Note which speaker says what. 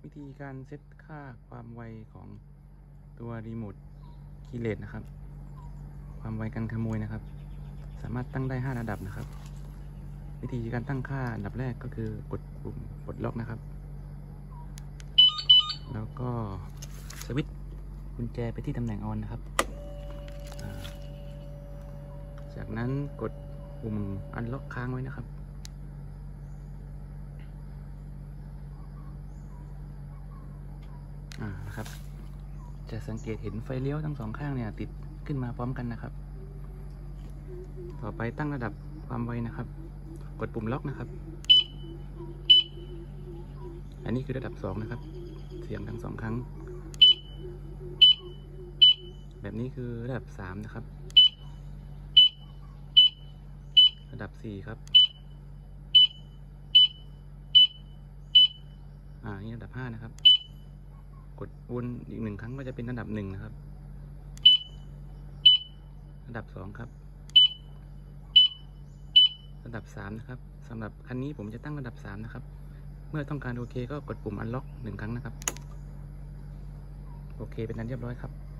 Speaker 1: วิธีการเซตค่าความไวของตัวรีโมทคีย์เลสนะครับความไวกันขโมยนะครับสามารถตั้งได้5ระดับนะครับวิธีการตั้งค่าอันดับแรกก็คือกดปุ่มปลดล็อกนะครับแล้วก็สวิตช์กุญแจไปที่ตำแหน่งออนนะครับจากนั้นกดปุ่มอันล็อกค้างไว้นะครับนะครับจะสังเกตเห็นไฟเลี้ยวทั้งสองข้างเนี่ยติดขึ้นมาพร้อมกันนะครับต่อไปตั้งระดับความไวนะครับกดปุ่มล็อกนะครับอันนี้คือระดับ2นะครับเสียงทั้ง2ครั้งแบบนี้คือระดับ3นะครับระดับ4ครับนี่ระดับ5นะครับกดวนอีก1ครั้งก็จะเป็นระดับ1นะครับระดับ2ครับระดับ3นะครับสำหรับคันนี้ผมจะตั้งระดับ3นะครับเมื่อต้องการโอเคก็กดปุ่มอันล็อก1ครั้งนะครับโอเคเป็นนั้นเรียบร้อยครับ